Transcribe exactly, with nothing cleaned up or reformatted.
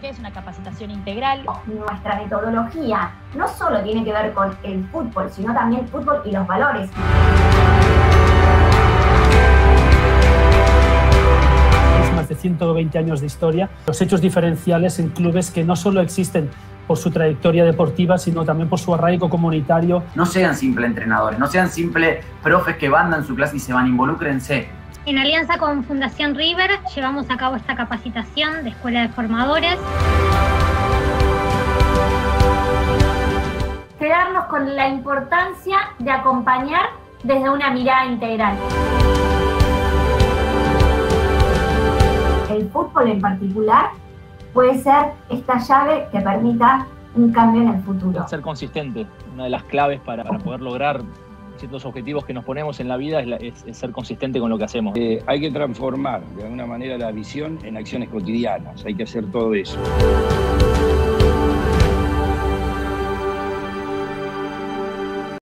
que es una capacitación integral. Nuestra metodología no solo tiene que ver con el fútbol, sino también el fútbol y los valores. Más de ciento veinte años de historia, los hechos diferenciales en clubes que no solo existen por su trayectoria deportiva, sino también por su arraigo comunitario. No sean simples entrenadores, no sean simples profes que mandan su clase y se van, involúcrense. En alianza con Fundación River llevamos a cabo esta capacitación de Escuela de Formadores. Quedarnos con la importancia de acompañar desde una mirada integral. El fútbol en particular puede ser esta llave que permita un cambio en el futuro. Ser consistente, una de las claves para, para poder lograr ciertos objetivos que nos ponemos en la vida es, la, es, es ser consistente con lo que hacemos. Eh, hay que transformar de alguna manera la visión en acciones cotidianas, hay que hacer todo eso.